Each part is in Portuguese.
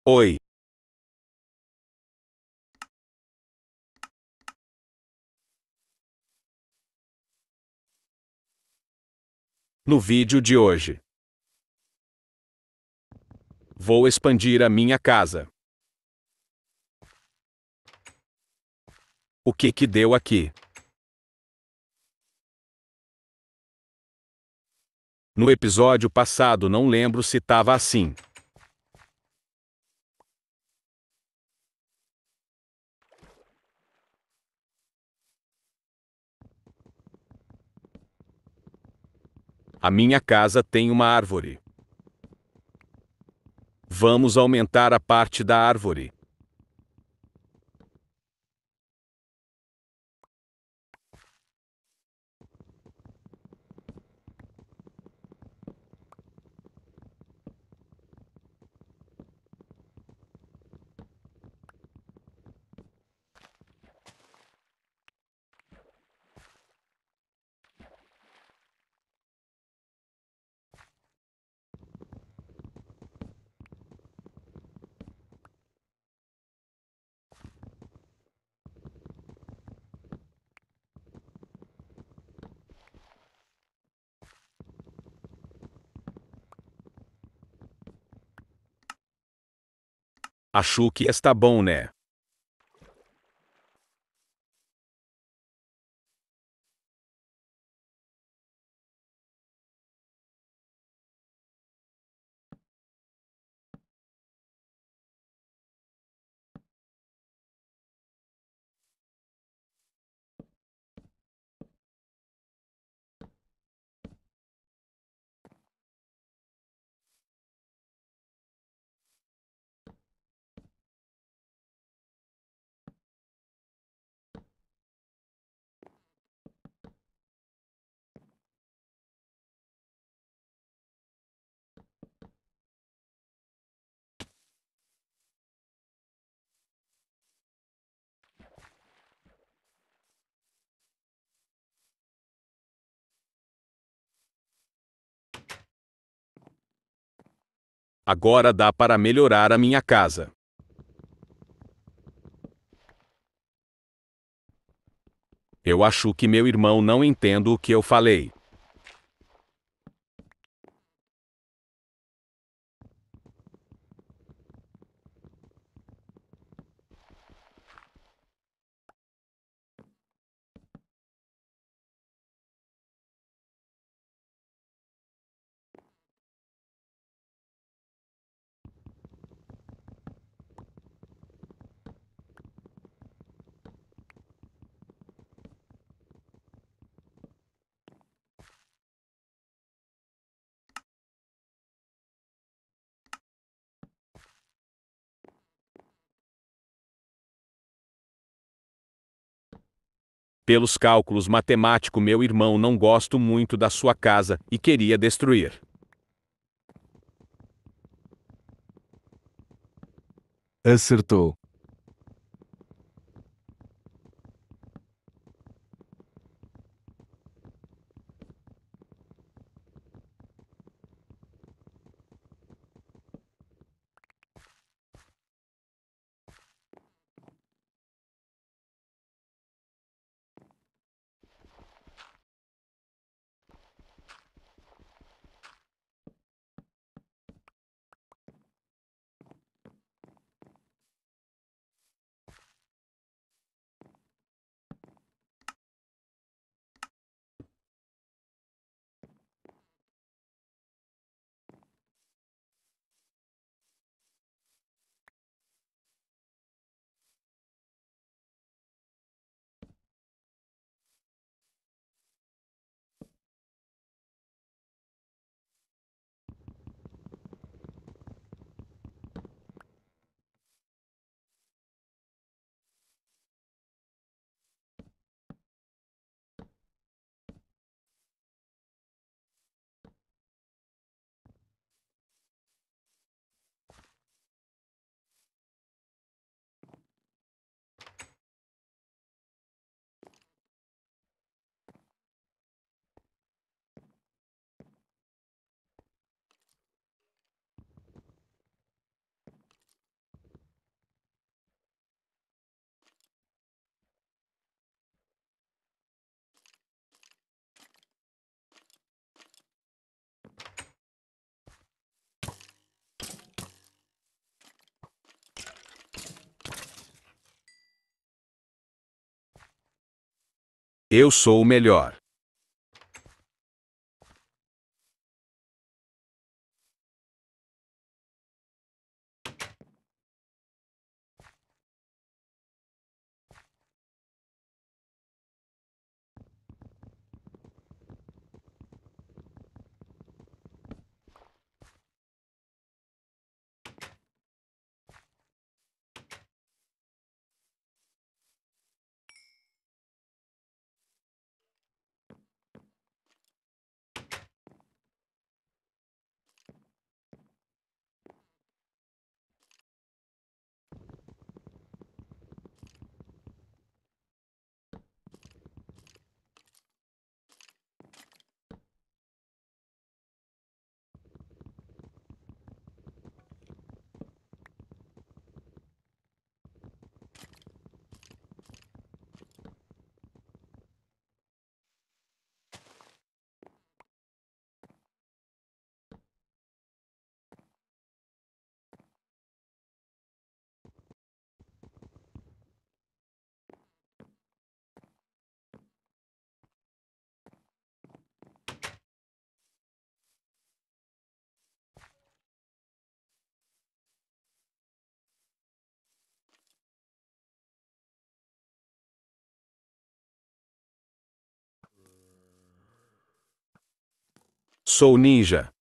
Oi. No vídeo de hoje, vou expandir a minha casa. O que deu aqui? No episódio passado não lembro se tava assim. A minha casa tem uma árvore. Vamos aumentar a parte da árvore. Acho que está bom, né? Agora dá para melhorar a minha casa. Eu acho que meu irmão não entende o que eu falei. Pelos cálculos matemáticos, meu irmão não gosta muito da sua casa e queria destruir. Acertou. Eu sou o melhor. Sou ninja.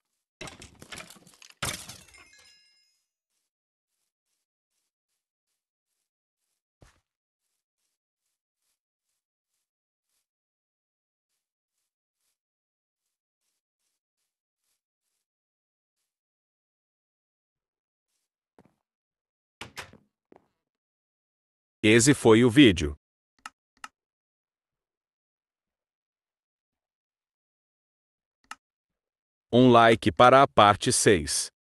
Esse foi o vídeo. Um like para a parte 6.